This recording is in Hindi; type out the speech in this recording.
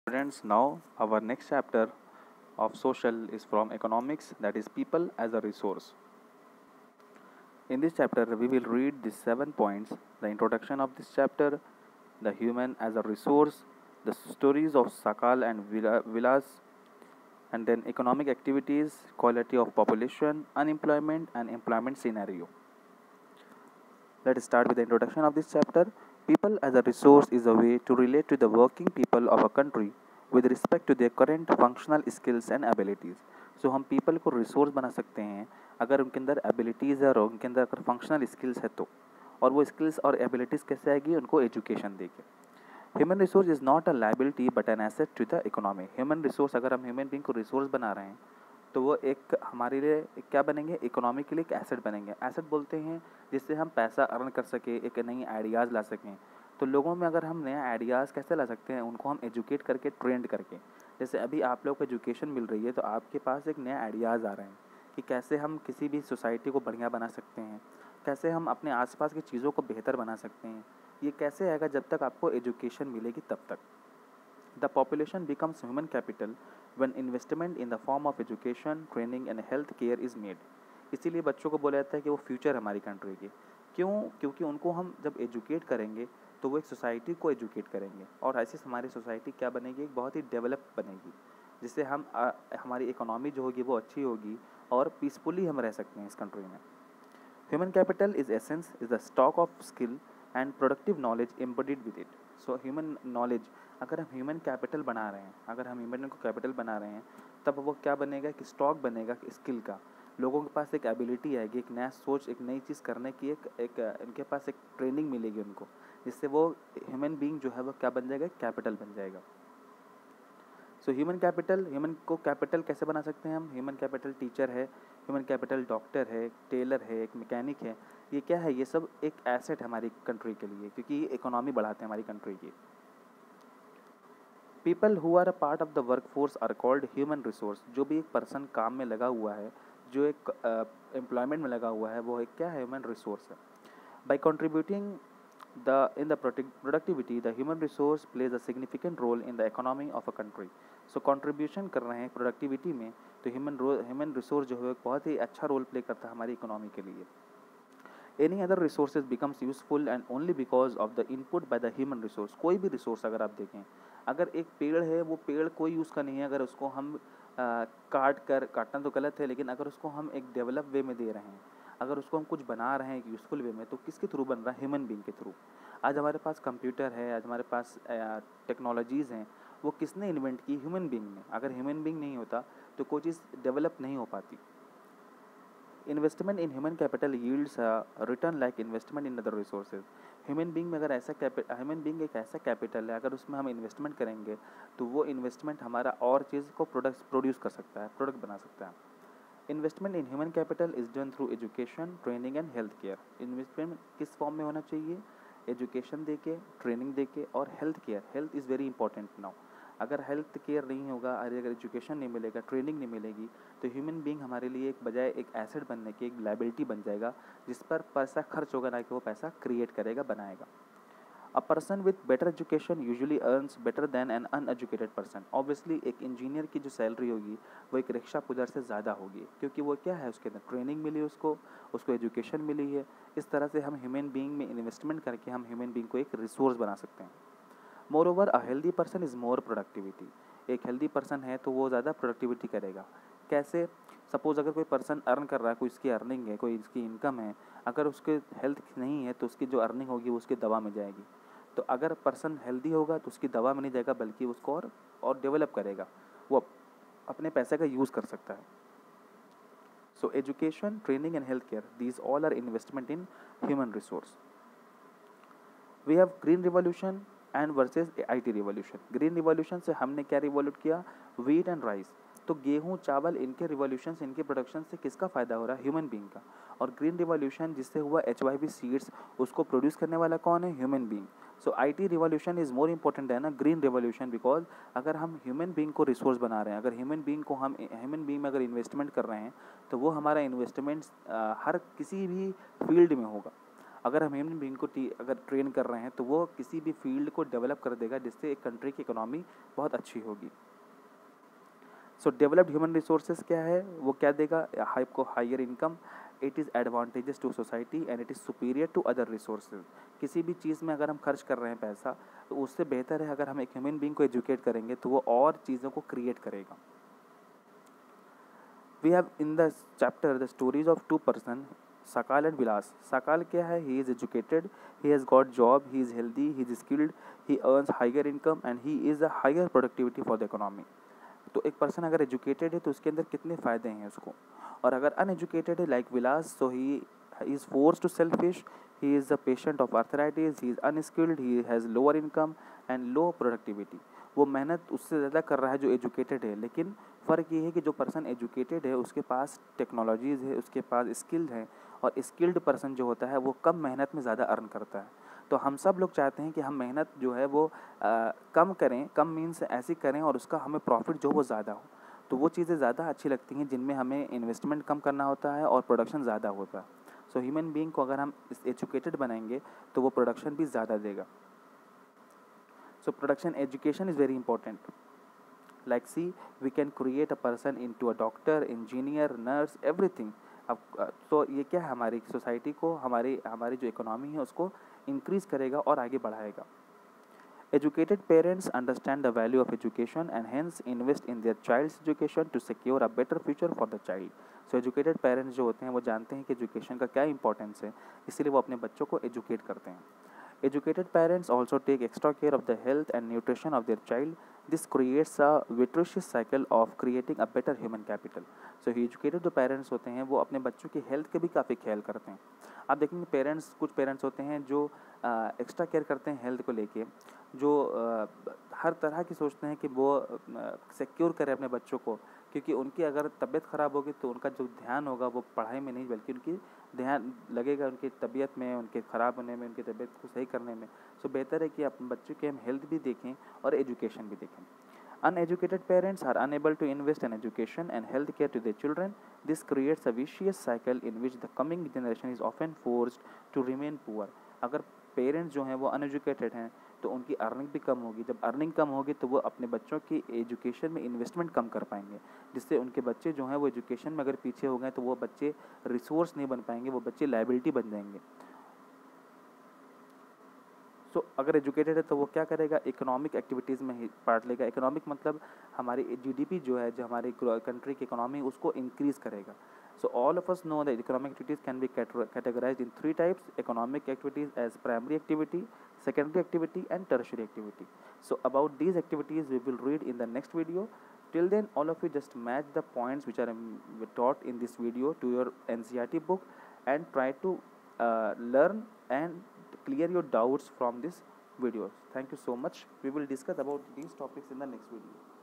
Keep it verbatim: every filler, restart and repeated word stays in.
Students, now our next chapter of social is from economics, that is people as a resource. In this chapter, we will read the seven points: the introduction of this chapter, the human as a resource, the stories of Sakal and Vila- Vilas, and then economic activities, quality of population, unemployment, and employment scenario. Let us start with the introduction of this chapter. People as a resource is a way to relate to the working people of a country with respect to their current functional skills and abilities. So हम people को resource बना सकते हैं अगर उनके अंदर abilities है और उनके अंदर अगर functional skills है तो, और वो skills और abilities कैसे आएगी, उनको education देके. Human resource is not a liability but an asset to the economy. Human resource, अगर हम ह्यूमन बींग को रिसोर्स बना रहे हैं तो वो एक हमारे लिए एक क्या बनेंगे, इकोनॉमी के लिए एक एसेट बनेंगे. एसेट बोलते हैं जिससे हम पैसा अर्न कर सके, एक नई आइडियाज़ ला सकें. तो लोगों में अगर हम नए आइडियाज़ कैसे ला सकते हैं, उनको हम एजुकेट करके, ट्रेंड करके. जैसे अभी आप लोग को एजुकेशन मिल रही है तो आपके पास एक नए आइडियाज़ आ रहे हैं कि कैसे हम किसी भी सोसाइटी को बढ़िया बना सकते हैं, कैसे हम अपने आसपास की चीज़ों को बेहतर बना सकते हैं. ये कैसे आएगा, जब तक आपको एजुकेशन मिलेगी तब तक. The population becomes human capital when investment in the form of education, training and health care is made. इसीलिए बच्चों को बोला जाता है कि वो फ्यूचर हमारी कंट्री की. क्यों? क्योंकि उनको हम जब एजुकेट करेंगे तो वो एक सोसाइटी को एजुकेट करेंगे, और ऐसे हमारी सोसाइटी क्या बनेगी, एक बहुत ही डेवलप बनेगी, जिससे हम आ, हमारी इकोनॉमी जो होगी वो अच्छी होगी और पीसफुली हम रह सकते हैं इस कंट्री में. Human capital is essence, is the stock of skill and productive knowledge embodied with it. So human knowledge, अगर हम human capital बना रहे हैं, अगर हम human को capital बना रहे हैं, तब वो क्या बनेगा कि stock बनेगा skill का. लोगों के पास एक ability आएगी, एक नया सोच, एक नई चीज़ करने की, एक एक इनके पास एक ट्रेनिंग मिलेगी उनको, जिससे वो human being जो है वो क्या बन जाएगा, capital बन जाएगा. सो ह्यूमन कैपिटल, ह्यूमन को कैपिटल कैसे बना सकते हैं हम. ह्यूमन कैपिटल टीचर है, ह्यूमन कैपिटल डॉक्टर है, टेलर है, एक मैकेनिक है. ये क्या है, ये सब एक एसेट है हमारी कंट्री के लिए, क्योंकि ये इकोनॉमी बढ़ाते हैं हमारी कंट्री की. People who are a part of the work force are called human resource. जो भी एक पर्सन काम में लगा हुआ है, जो एक एम्प्लॉयमेंट uh, में लगा हुआ है, वो एक क्या है, ह्यूमन रिसोर्स है. By contributing the in the productivity, the human resource plays a significant role in the economy of a country. So contribution कर रहे हैं प्रोडक्टिविटी में, तो ह्यूमन ह्यूमन रिसोर्स जो है बहुत ही अच्छा रोल प्ले करता है हमारी इकोनॉमी के लिए. Any other resources becomes useful and only because of the input by the human resource. कोई भी रिसोर्स अगर आप देखें, अगर एक पेड़ है, वो पेड़ कोई यूज़ का नहीं है, अगर उसको हम आ, काट कर, काटना तो गलत है, लेकिन अगर उसको हम एक डेवलप वे में दे रहे हैं, अगर उसको हम कुछ बना रहे हैं एक यूज़फुल वे में, तो किसके थ्रू बन रहा है, ह्यूमन बींग के थ्रू. आज हमारे पास कंप्यूटर है, आज हमारे पास टेक्नोलॉजीज़ हैं, वो किसने इन्वेंट की, ह्यूमन बींग ने. अगर ह्यूमन बींग नहीं होता तो कोई चीज़ डेवलप नहीं हो पाती. Investment in human capital yields return like investment in other resources. Human being में अगर ऐसा ह्यूमन बींग एक ऐसा कैपिटल है, अगर उसमें हम इन्वेस्टमेंट करेंगे तो वो इन्वेस्टमेंट हमारा और चीज़ को प्रोडक्ट्स प्रोड्यूस कर सकता है, प्रोडक्ट बना सकता है. Investment in human capital is done through education, training and health care. Investment किस फॉर्म में होना चाहिए, एजुकेशन देके, ट्रेनिंग देके और health care. Health is very important now. अगर हेल्थ केयर नहीं होगा, अगर एजुकेशन नहीं मिलेगा, ट्रेनिंग नहीं मिलेगी, तो ह्यूमन बींग हमारे लिए एक बजाय एक एसेट बनने की एक लाइबिलिटी बन जाएगा, जिस पर पैसा खर्च होगा, ना कि वो पैसा क्रिएट करेगा, बनाएगा. A person with better education usually earns better than an uneducated person. Obviously एक इंजीनियर की जो सैलरी होगी वो एक रिक्शा पुजर से ज़्यादा होगी, क्योंकि वो क्या है, उसके अंदर ट्रेनिंग मिली, उसको उसको एजुकेशन मिली है. इस तरह से हम ह्यूमन बींग में इन्वेस्टमेंट करके हम ह्यूमन बींग को एक रिसोर्स बना सकते हैं. Moreover a healthy person is more productivity. एक हेल्दी पर्सन है तो वो ज़्यादा प्रोडक्टिविटी करेगा. कैसे? सपोज़ अगर कोई पर्सन अर्न कर रहा है, कोई इसकी अर्निंग है, कोई इसकी इनकम है, अगर उसके हेल्थ नहीं है तो उसकी जो अर्निंग होगी वो उसकी दवा में जाएगी. तो अगर पर्सन हेल्दी होगा तो उसकी दवा में नहीं जाएगा, बल्कि उसको और और डेवलप करेगा, वो अपने पैसे का यूज़ कर सकता है. So education, training and health care, these all are investment in human resource. We have green revolution and versus I T revolution. Green revolution से हमने क्या रिवॉल्यूट किया, वीट एंड राइस. तो गेहूँ, चावल, इनके रिवॉल्यूशन से, इनके प्रोडक्शन से किसका फ़ायदा हो रहा है, ह्यूमन बींग का. और ग्रीन रिवॉल्यूशन जिससे हुआ एच वाई वी सीड्स, उसको प्रोड्यूस करने वाला कौन है, human being. So I T revolution is more important है ना ग्रीन रिवॉल्यूशन, बिकॉज अगर हम ह्यूमन बींग को रिसोर्स बना रहे हैं, अगर ह्यूमन बींग को हम ह्यूमन बींग में अगर इन्वेस्टमेंट कर रहे हैं, तो वो हमारा इन्वेस्टमेंट हर किसी भी फील्ड में होगा. अगर हम ह्यूमन बीइंग को टी अगर ट्रेन कर रहे हैं तो वो किसी भी फील्ड को डेवलप कर देगा जिससे एक कंट्री की इकोनॉमी बहुत अच्छी होगी। सो डेवलप्ड ह्यूमन रिसोर्सेज क्या है, वो क्या देगा आपको, higher income, it is advantages to society and it is superior to other resources. किसी भी चीज़ में अगर हम खर्च कर रहे हैं पैसा, तो उससे बेहतर है अगर हम एक ह्यूमन बीइंग को एजुकेट करेंगे तो वो और चीज़ों को क्रिएट करेगा। We have in the chapter the stories of two person, Sakal and Vilas. Sakal क्या है, he is educated, he has got job, he is healthy, he is skilled, he earns higher income and he is a higher productivity for the economy. तो एक पर्सन अगर एजुकेटेड है तो उसके अंदर कितने फ़ायदे हैं उसको, और अगर अनएजुकेटेड है like Vilas, so he is force to selfish, he is a patient of arthritis, he is unskilled, he has lower income and low productivity. वो मेहनत उससे ज़्यादा कर रहा है जो एजुकेटेड है, लेकिन फ़र्क ये है कि जो पर्सन एजुकेटेड है उसके पास टेक्नोलॉजीज़ है, उसके पास स्किल है, और स्किल्ड पर्सन जो होता है वो कम मेहनत में ज़्यादा अर्न करता है। तो हम सब लोग चाहते हैं कि हम मेहनत जो है वो आ, कम करें, कम मीन्स ऐसी करें और उसका हमें प्रॉफिट जो वो ज़्यादा हो। तो वो चीज़ें ज़्यादा अच्छी लगती हैं जिनमें हमें इन्वेस्टमेंट कम करना होता है और प्रोडक्शन ज़्यादा होता है। सो ह्यूमन बीइंग को अगर हम एजुकेटेड बनाएंगे तो वो प्रोडक्शन भी ज़्यादा देगा। So production education is very important. Like see, we can create a person into a doctor, engineer, nurse, everything. अब तो ये क्या है, हमारी सोसाइटी को, हमारी हमारी जो इकोनॉमी है उसको इंक्रीज़ करेगा और आगे बढ़ाएगा। Educated parents understand the value of education and hence invest in their child's education to secure a better future for the child. So educated parents जो होते हैं वो जानते हैं कि एजुकेशन का क्या इंपॉर्टेंस है, इसीलिए वो अपने बच्चों को एजुकेट करते हैं। Educated parents also take extra care of the health and nutrition of their child. This creates a virtuous cycle of creating a better human capital. So educated जो parents होते हैं वो अपने बच्चों की हेल्थ के भी काफ़ी ख्याल करते हैं। आप देखेंगे पेरेंट्स, कुछ पेरेंट्स होते हैं जो एक्स्ट्रा केयर करते हैं हेल्थ को लेके, जो आ, हर तरह की सोचते हैं कि वो सिक्योर करें अपने बच्चों को, क्योंकि उनकी अगर तबीयत ख़राब होगी तो उनका जो ध्यान होगा वो पढ़ाई में नहीं बल्कि उनकी ध्यान लगेगा उनकी तबीयत में, उनके ख़राब होने में, उनकी तबीयत को सही करने में। सो बेहतर है कि अपने बच्चों के हम हेल्थ भी देखें और एजुकेशन भी देखें। Uneducated parents are unable to invest in education and health care to their children. This creates a vicious cycle in which the coming generation is often forced to remain poor. अगर पेरेंट्स जो हैं वो अनएजुकेटेड हैं तो उनकी अर्निंग भी कम होगी। जब अर्निंग कम होगी तो वो अपने बच्चों की एजुकेशन में इन्वेस्टमेंट कम कर पाएंगे, जिससे उनके बच्चे जो हैं वो एजुकेशन में अगर पीछे हो गए तो वो बच्चे रिसोर्स नहीं बन पाएंगे, वो बच्चे लायबिलिटी बन जाएंगे। सो so, अगर एजुकेटेड है तो वो क्या करेगा, इकोनॉमिक एक्टिविटीज़ में ही पार्ट लेगा। इकोनॉमिक मतलब हमारी जीडीपी जो है, जो हमारी कंट्री की इकोनॉमी उसको इंक्रीज़ करेगा। So all of us know that economic activities can be categorized in three types: economic activities as primary activity, secondary activity and tertiary activity. So about these activities we will read in the next video. Till then, all of you just match the points which are um, taught in this video to your N C E R T book and try to uh, learn and clear your doubts from this videos. Thank you so much. We will discuss about these topics in the next video.